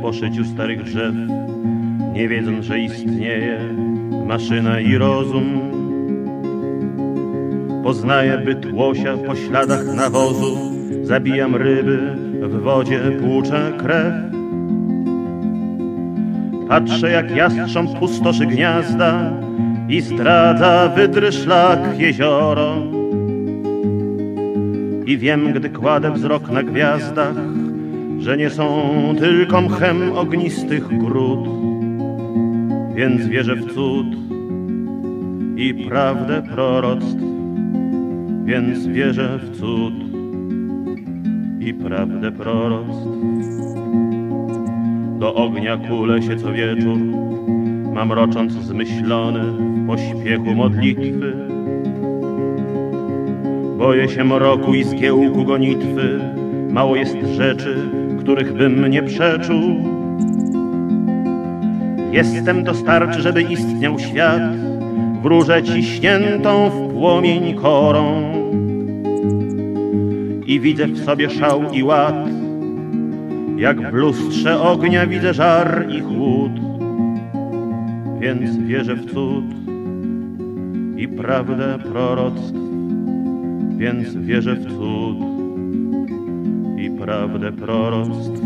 po szyciu starych drzew, nie wiedząc, że istnieje maszyna i rozum. Poznaję byt łosia po śladach nawozu, zabijam ryby, w wodzie płuczę krew. Patrzę, jak jastrząb pustoszy gniazda i zdradza wydry szlak jezioro. I wiem, gdy kładę wzrok na gwiazdach, że nie są tylko mchem ognistych gród. Więc wierzę w cud i prawdę proroctw. Więc wierzę w cud i prawdę proroctw. Do ognia kulę się co wieczór, mam rocząc zmyślony w pośpiechu modlitwy. Boję się mroku i zgiełku gonitwy, mało jest rzeczy, których bym nie przeczuł. Jestem dostarczy, żeby istniał świat, wróżę ciśniętą w płomień korą. I widzę w sobie szał i ład, jak w lustrze ognia widzę żar i chłód. Więc wierzę w cud i prawdę proroctw. Więc wierzę w cud i prawdę proroctw.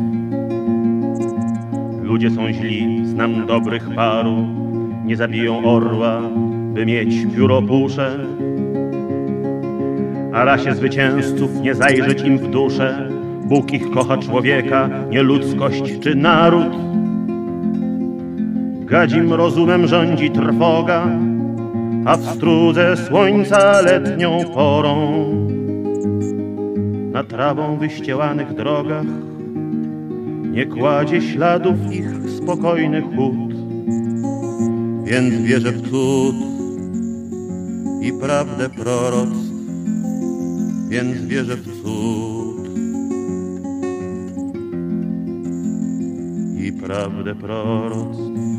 Ludzie są źli, znam dobrych paru, nie zabiją orła, by mieć pióropusze. A rasie zwycięzców nie zajrzeć im w duszę, Bóg ich kocha człowieka, nie ludzkość czy naród. Gadzim rozumem rządzi trwoga, a w strudze słońca letnią porą. Na trawą wyścielanych drogach nie kładzie śladów ich spokojny chód. Więc wierzę w cud i prawdę proroctw. Więc wierzę w cud i prawdę proroctw.